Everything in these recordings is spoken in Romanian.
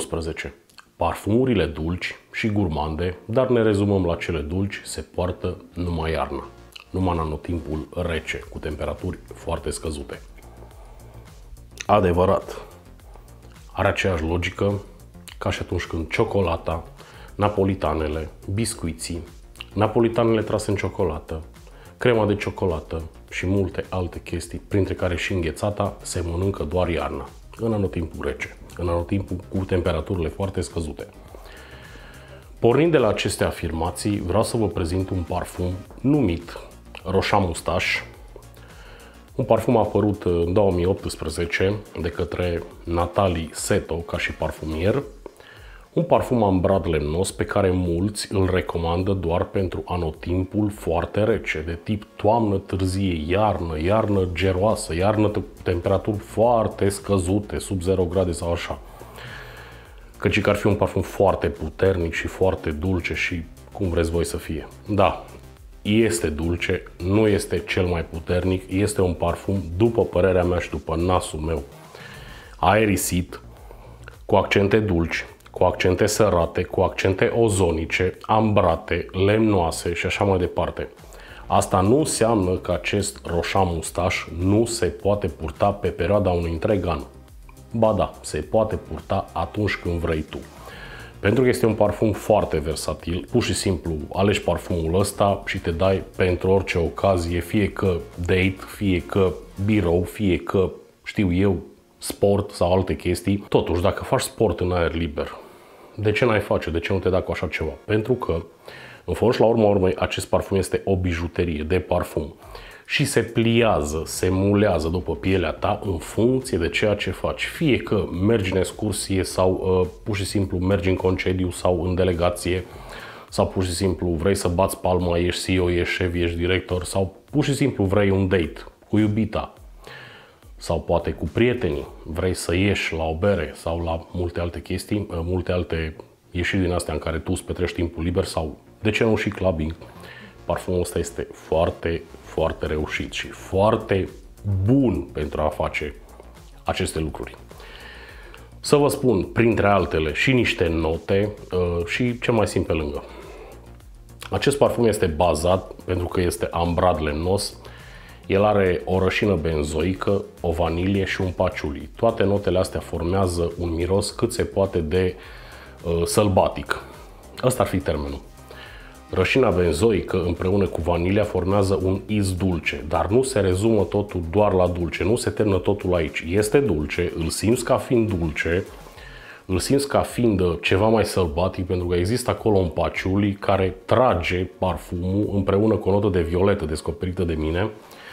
2019. Parfumurile dulci și gurmande, dar ne rezumăm la cele dulci, se poartă numai iarna, numai în anotimpul rece, cu temperaturi foarte scăzute. Adevărat, are aceeași logică ca și atunci când ciocolata, napolitanele, biscuiții, napolitanele trase în ciocolată, crema de ciocolată și multe alte chestii, printre care și înghețata, se mănâncă doar iarna, în anotimpul rece, în anotimpul cu temperaturile foarte scăzute. Pornind de la aceste afirmații, vreau să vă prezint un parfum numit Roșa Mustaș. Un parfum apărut în 2018 de către Natalie Seto ca și parfumier. Un parfum ambrat lemnos pe care mulți îl recomandă doar pentru anotimpul foarte rece, de tip toamnă târzie, iarnă geroasă, iarnă cu temperaturi foarte scăzute, sub 0 grade sau așa. Căci că ar fi un parfum foarte puternic și foarte dulce și cum vreți voi să fie. Da, este dulce, nu este cel mai puternic, este un parfum, după părerea mea și după nasul meu, aerisit, cu accente dulci, cu accente sărate, cu accente ozonice, ambrate, lemnoase și așa mai departe. Asta nu înseamnă că acest Roșa Mustaș nu se poate purta pe perioada unui întreg an. Ba da, se poate purta atunci când vrei tu. Pentru că este un parfum foarte versatil, pur și simplu alegi parfumul ăsta și te dai pentru orice ocazie, fie că date, fie că birou, fie că, știu eu, sport sau alte chestii. Totuși, dacă faci sport în aer liber, de ce n-ai face? De ce nu te da cu așa ceva? Pentru că, în fond și la urma urmei, acest parfum este o bijuterie de parfum și se pliază, se mulează după pielea ta în funcție de ceea ce faci. Fie că mergi în excursie sau pur și simplu mergi în concediu sau în delegație, sau pur și simplu vrei să bați palma, ești CEO, ești șef, ești director, sau pur și simplu vrei un date cu iubita, sau poate cu prietenii, vrei să ieși la o bere sau la multe alte chestii, multe alte ieșiri din astea în care tu îți petrești timpul liber sau, de ce nu, și clubbing. Parfumul ăsta este foarte, foarte reușit și foarte bun pentru a face aceste lucruri. Să vă spun, printre altele, și niște note și ce mai simt pe lângă. Acest parfum este bazat, pentru că este ambrat lemnos, el are o rășină benzoică, o vanilie și un paciuli. Toate notele astea formează un miros cât se poate de sălbatic. Ăsta ar fi termenul. Rășina benzoică împreună cu vanilia formează un iz dulce, dar nu se rezumă totul doar la dulce, nu se termină totul aici. Este dulce, îl simți ca fiind dulce, îl simți ca fiind ceva mai sălbatic, pentru că există acolo un paciuli care trage parfumul împreună cu o notă de violetă descoperită de mine.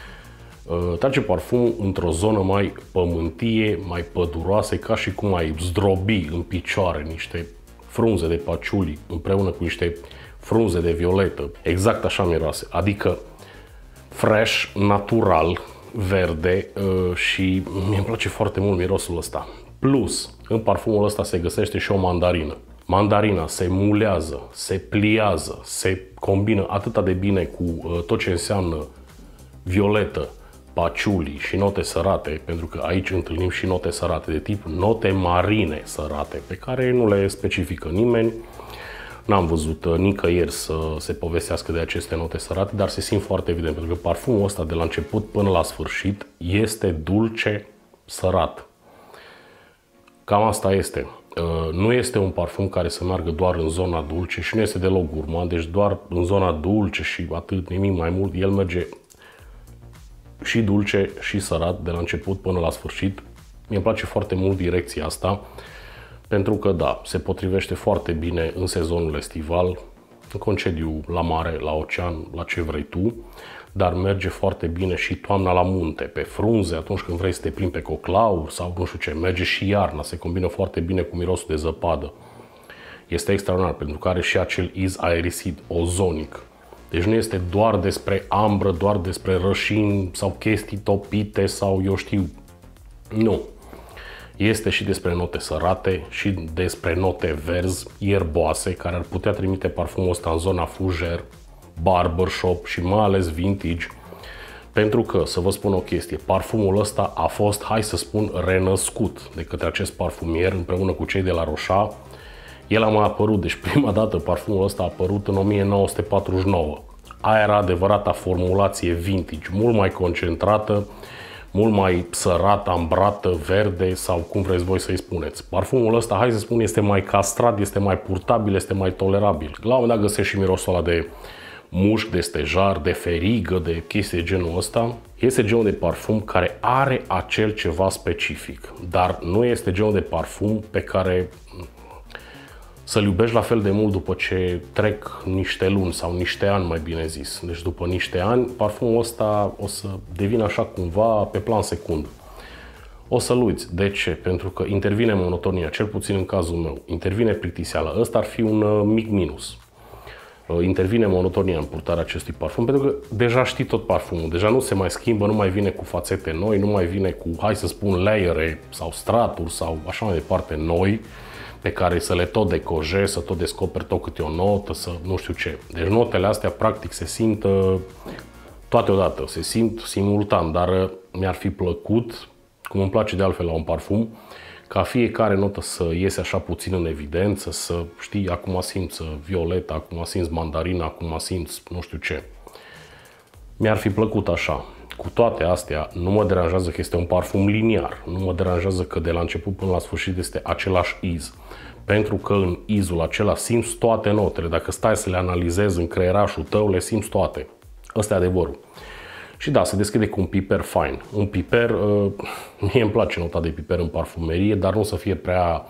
Trage parfumul într-o zonă mai pământie, mai păduroasă, ca și cum ai zdrobi în picioare niște frunze de paciuli împreună cu niște frunze de violetă. Exact așa miroase, adică fresh, natural, verde și mi-e place foarte mult mirosul ăsta. Plus, în parfumul ăsta se găsește și o mandarină. Mandarina se mulează, se pliază, se combină atât de bine cu tot ce înseamnă violetă, paciuli și note sărate, pentru că aici întâlnim și note sărate de tip note marine sărate, pe care nu le specifică nimeni. N-am văzut nicăieri să se povestească de aceste note sărate, dar se simt foarte evident, pentru că parfumul ăsta de la început până la sfârșit este dulce sărat. Cam asta este. Nu este un parfum care să meargă doar în zona dulce și nu este deloc gurmand, deci doar în zona dulce și atât, nimic mai mult. El merge și dulce și sărat de la început până la sfârșit. Mi-e place foarte mult direcția asta, pentru că da, se potrivește foarte bine în sezonul estival, în concediu la mare, la ocean, la ce vrei tu, dar merge foarte bine și toamna la munte, pe frunze, atunci când vrei să te plimbi pe coclauri sau nu știu ce. Merge și iarna, se combină foarte bine cu mirosul de zăpadă. Este extraordinar pentru că are și acel iz aerisit, ozonic. Deci nu este doar despre ambră, doar despre rășini sau chestii topite sau eu știu. Nu. Este și despre note sărate și despre note verzi, ierboase, care ar putea trimite parfumul ăsta în zona fuger, barbershop și mai ales vintage. Pentru că, să vă spun o chestie, parfumul ăsta a fost, hai să spun, renăscut de către acest parfumier împreună cu cei de la Roșa. El a mai apărut, deci prima dată parfumul ăsta a apărut în 1949. Aia era adevărata formulație vintage, mult mai concentrată, mult mai sărată, ambrată, verde sau cum vreți voi să-i spuneți. Parfumul ăsta, hai să spun, este mai castrat, este mai purtabil, este mai tolerabil. La un moment dat găsești și mirosul ăla de mușc, de stejar, de ferigă, de chestii de genul ăsta. Este genul de parfum care are acel ceva specific, dar nu este genul de parfum pe care să-l iubești la fel de mult după ce trec niște luni sau niște ani, mai bine zis. Deci după niște ani, parfumul ăsta o să devină așa cumva pe plan secund. O să-l uiți. De ce? Pentru că intervine monotonia, cel puțin în cazul meu. Intervine plictiseala. Ăsta ar fi un mic minus. Intervine monotonia în purtarea acestui parfum, pentru că deja știi tot parfumul. Deja nu se mai schimbă, nu mai vine cu fațete noi, nu mai vine cu, hai să spun, layere sau straturi sau așa mai departe noi, pe care să le tot decojezi, să tot descoperi tot câte o notă, să nu știu ce. Deci notele astea practic se simt toate odată, se simt simultan, dar mi-ar fi plăcut, cum îmi place de altfel la un parfum, ca fiecare notă să iese așa puțin în evidență, să știi, acum simți violeta, acum simți mandarina, acum simți nu știu ce. Mi-ar fi plăcut așa. Cu toate astea, nu mă deranjează că este un parfum liniar, nu mă deranjează că de la început până la sfârșit este același iz. Pentru că în izul acela simți toate notele. Dacă stai să le analizezi în creierașul tău, le simți toate. Ăsta e adevărul. Și da, se deschide cu un piper fine. Un piper, mie îmi place nota de piper în parfumerie, dar nu să fie prea,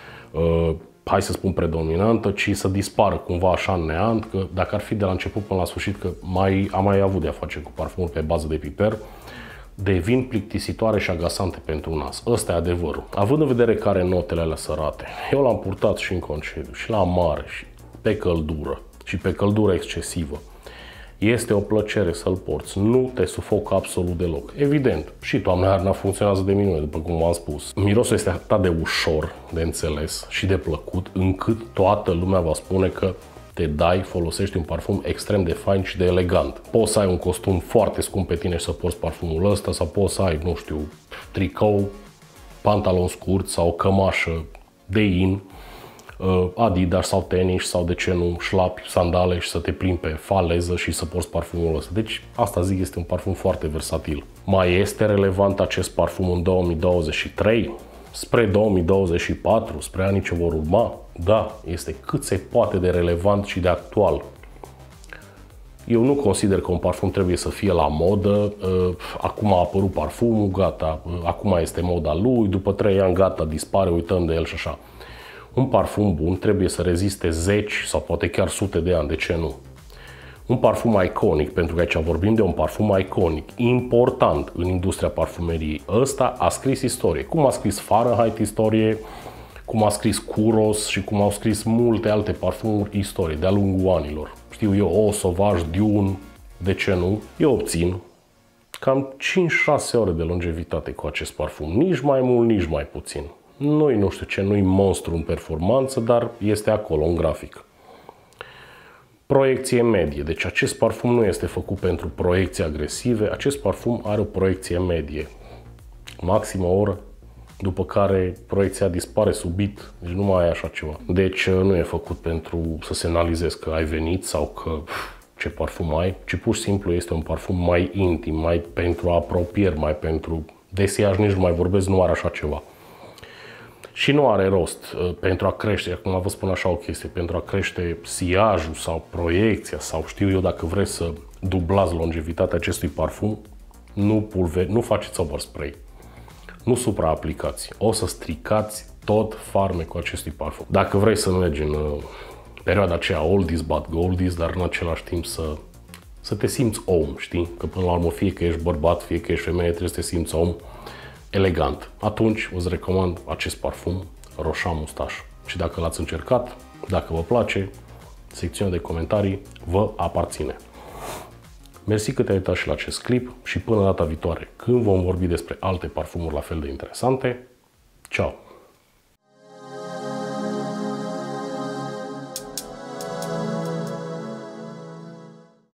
hai să spun, predominantă, ci să dispară cumva așa în neant, că dacă ar fi de la început până la sfârșit, că am mai avut de-a face cu parfumuri pe bază de piper, devin plictisitoare și agasante pentru nas. Ăsta e adevărul. Având în vedere că are notele alea sărate, eu l-am purtat și în concediu, și la mare, și pe căldură, și pe căldură excesivă. Este o plăcere să-l porți, nu te sufocă absolut deloc. Evident, și toamna iarna funcționează de minune, după cum v-am spus. Mirosul este atât de ușor de înțeles și de plăcut, încât toată lumea va spune că te dai, folosești un parfum extrem de fain și de elegant. Poți să ai un costum foarte scump pe tine și să porți parfumul ăsta, sau poți să ai, nu știu, tricou, pantalon scurt sau o cămașă de in, Adidas sau tenis sau de ce nu șlapi, sandale și să te plimbi pe faleză și să porți parfumul ăsta. Deci asta zic, este un parfum foarte versatil. Mai este relevant acest parfum în 2023? Spre 2024, spre anii ce vor urma? Da, este cât se poate de relevant și de actual. Eu nu consider că un parfum trebuie să fie la modă, acum a apărut parfumul, gata, acum este moda lui, după 3 ani, gata, dispare, uităm de el și așa. Un parfum bun trebuie să reziste zeci sau poate chiar sute de ani, de ce nu? Un parfum iconic, pentru că aici vorbim de un parfum iconic, important în industria parfumeriei. Ăsta a scris istorie, cum a scris Fahrenheit istorie, cum a scris Kouros și cum au scris multe alte parfumuri istorie de-a lungul anilor. Știu eu, Eau Sauvage, Dune, de ce nu? Eu obțin cam 5-6 ore de longevitate cu acest parfum, nici mai mult, nici mai puțin. Nu știu ce, nu-i monstru în performanță, dar este acolo, în grafic. Proiecție medie. Deci acest parfum nu este făcut pentru proiecții agresive, acest parfum are o proiecție medie. Maximă oră, după care proiecția dispare subit, deci nu mai ai așa ceva. Deci nu e făcut pentru să semnalizezi că ai venit sau că ce parfum ai, ci pur și simplu este un parfum mai intim, mai pentru apropieri, mai pentru desiaj, nici nu mai vorbesc, nu are așa ceva. Și nu are rost pentru a crește, acum vă spun așa o chestie, pentru a crește siajul sau proiecția sau știu eu, dacă vreți să dublați longevitatea acestui parfum, nu faceți overspray, nu supraaplicați, o să stricați tot farmecul acestui parfum. Dacă vrei să mergi în perioada aceea oldies but goldies, dar în același timp să te simți om, știi? Că până la urmă fie că ești bărbat, fie că ești femeie, trebuie să te simți om elegant. Atunci îți recomand acest parfum Roșa Mustaș. Și dacă l-ați încercat, dacă vă place, secțiunea de comentarii vă aparține. Mersi că te-ai uitat și la acest clip și până data viitoare, când vom vorbi despre alte parfumuri la fel de interesante. Ciao!